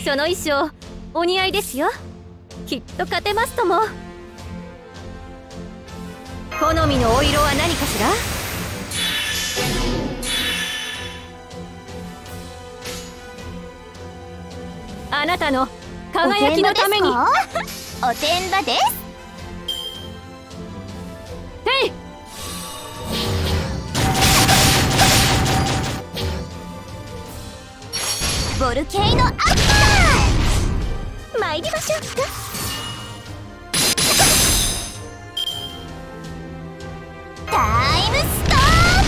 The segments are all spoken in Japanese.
その衣装お似合いですよ。きっと勝てますとも。好みのお色は何かしら？あなたの輝きのために。 おてんばです。 へい。 ボルケイノアッパー、参りましょうか。タイムスト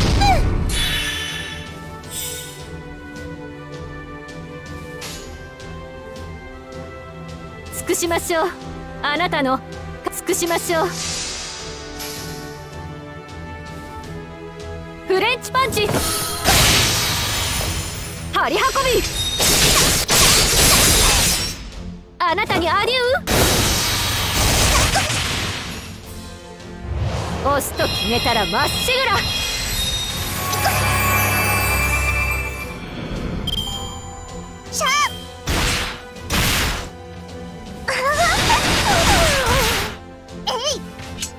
ップ。 尽くしましょう。あなたの尽くしましょう。フレンチパンチ、張り運び。あなたにアデュー。押すと決めたらまっしぐら。 シャーえい。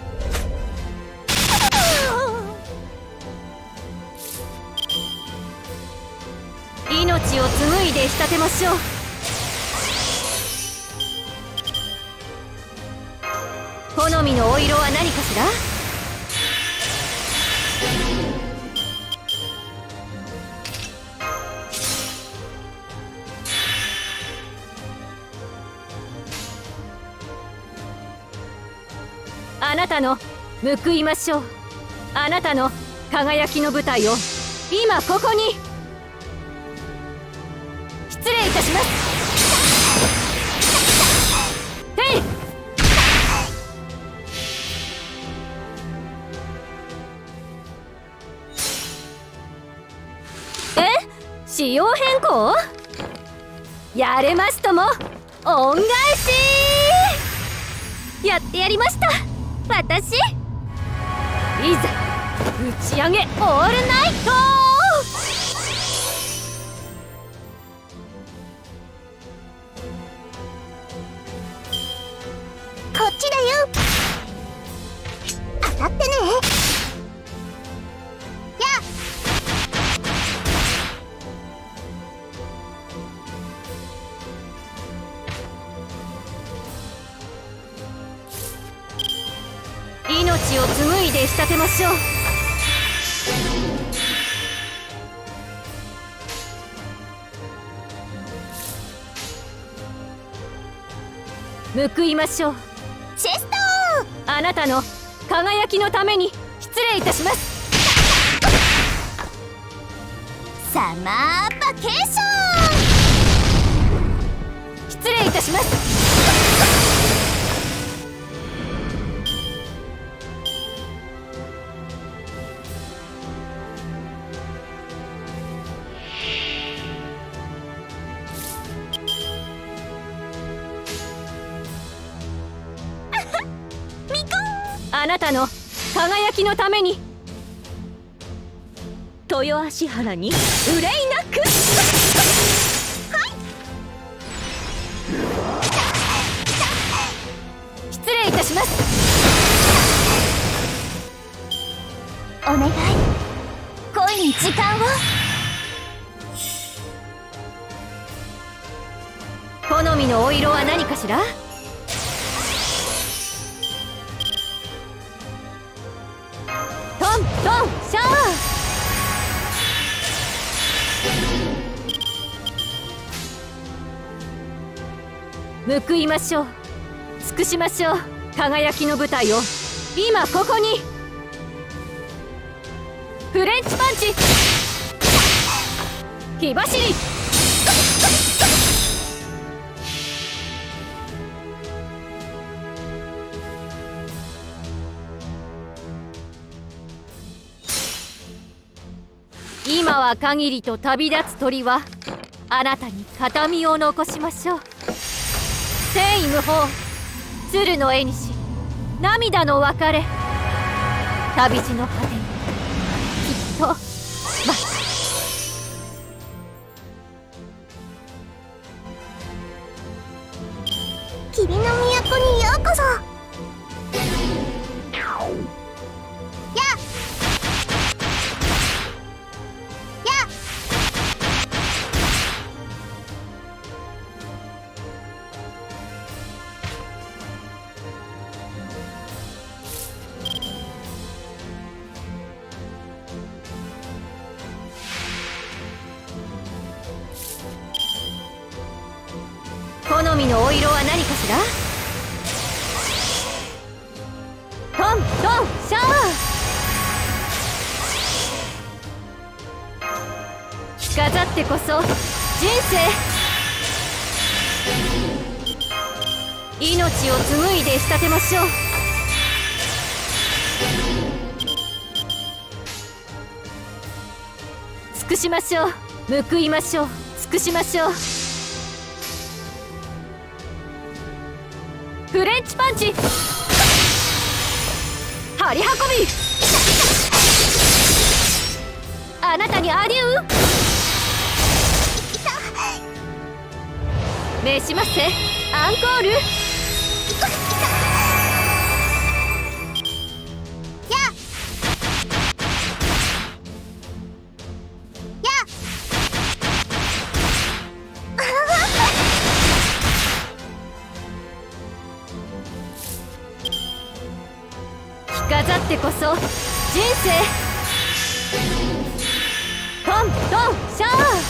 命を紡いで仕立てましょう。好みのお色は何かしら？あなたの報いましょう。あなたの輝きの舞台を今ここに。失礼いたします。へい。仕様変更？やれますとも。恩返し。やってやりました私。いざ打ち上げオールナイト。 こっちだよ。当たってね。やっ。 命を紡いで仕立てましょう。報いましょう。 チェストー。 あなたの輝きのために失礼いたします。 サマーバケーション。 失礼いたします。あなたの輝きのために。豊足原に憂いなく。はい。失礼いたします。 お願い、恋に時間を。 好みのお色は何かしら？トントンシャー。報いましょう。尽くしましょう。輝きの舞台を今ここに。フレンチパンチ、火走り。今は限りと旅立つ鳥はあなたに形見を残しましょう。天意無法、鶴の絵にし涙の別れ。旅路の果てにきっと霧の都にようこそ。や好みのお色は何かしら。トントンシャー。着飾ってこそ人生。命を紡いで仕立てましょう。尽くしましょう。報いましょう。尽くしましょう。フレンチパンチ。張り運び。あなたにアデュー。召しませアンコール。飾ってこそ人生。トントンシャ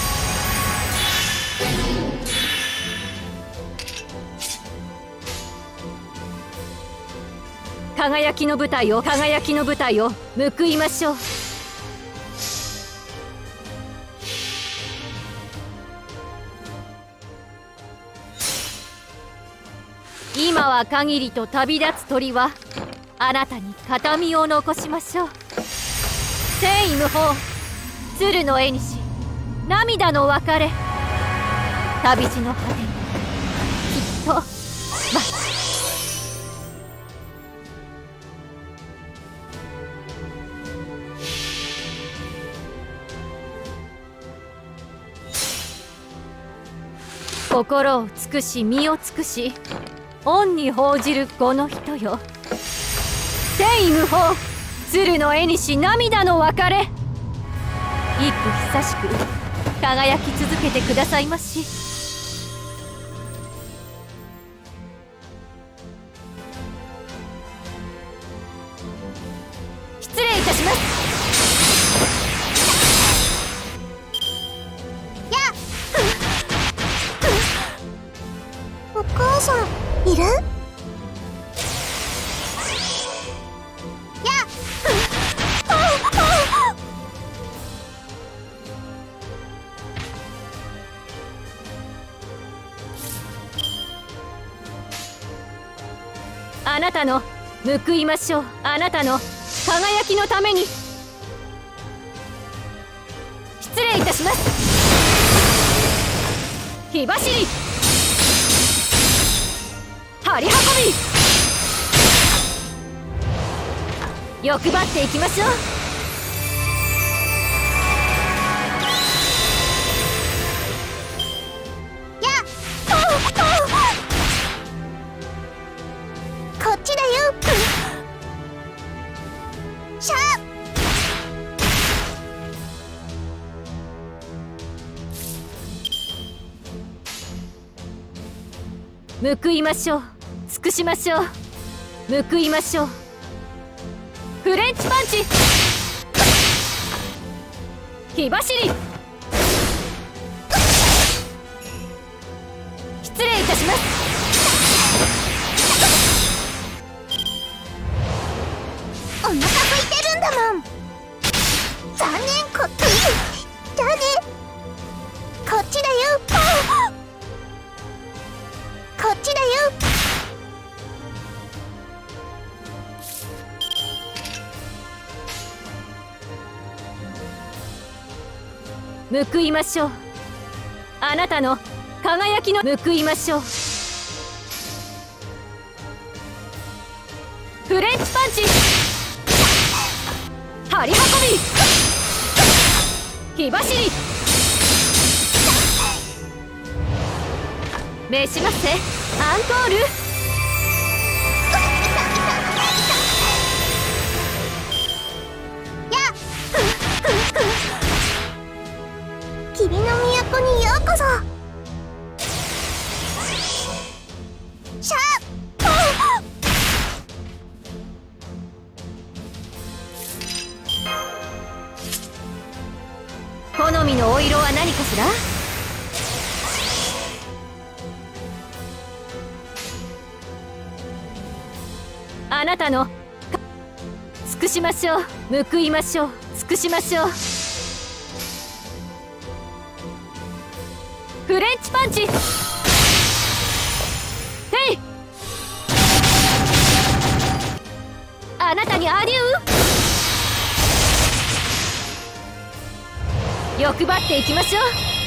ー。輝きの舞台を輝きの舞台を報いましょう。今は限りと旅立つ鳥はあなたに形見を残しましょう。天意無法、鶴の絵にし涙の別れ。旅路の果てにきっと待つ。心を尽くし身を尽くし恩に報じるこの人よ。天意無法、鶴の絵にし涙の別れ。幾久しく輝き続けてくださいまし。失礼いたします。 お母さんいる？ あなたの報いましょう。あなたの輝きのために。失礼いたします。火走り。張り運び。欲張っていきましょう。 こっちだよ。シャー。報いましょう。尽くしましょう。報いましょう。フレンチパンチ。火走り。失礼いたします。 お腹空いてるんだもん。残念。こっちじゃあね。こっちだよ。こっちだよ。 報いましょう。あなたの輝きの報いましょう。フレンチパンチ。張り運び。火走り。 召しませアンコール。 霧の都にようこそ。シャー好みのお色は何かしら。あなたの尽くしましょう。報いましょう。尽くしましょう。フレンチパンチ。へい。あなたにアデュー。欲張っていきましょう。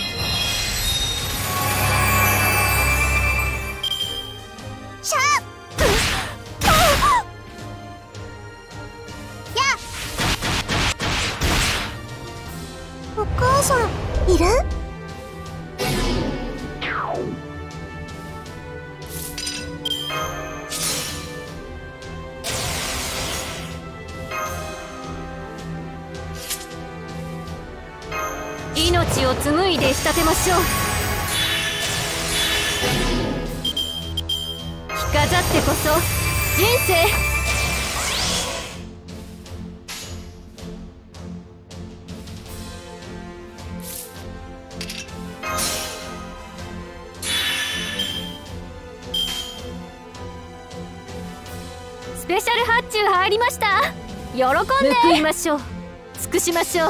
シャーお母さんいる？ 命を紡いで仕立てましょう。着飾ってこそ人生。スペシャル発注入りました。喜んで報いましょう。尽くしましょう。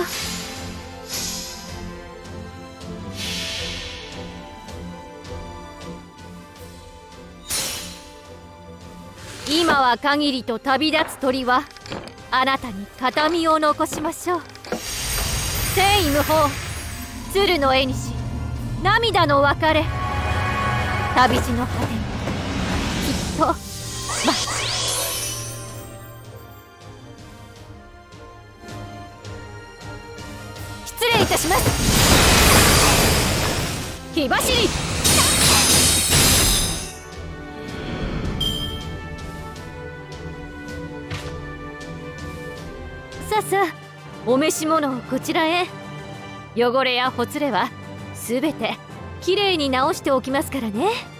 今は限りと旅立つ鳥はあなたに形見を残しましょう。天意無法、鶴の絵にし涙の別れ。旅路の果てにきっと失礼いたします。火走り。さあさあ、お召し物をこちらへ。汚れやほつれはすべてきれいに直しておきますからね。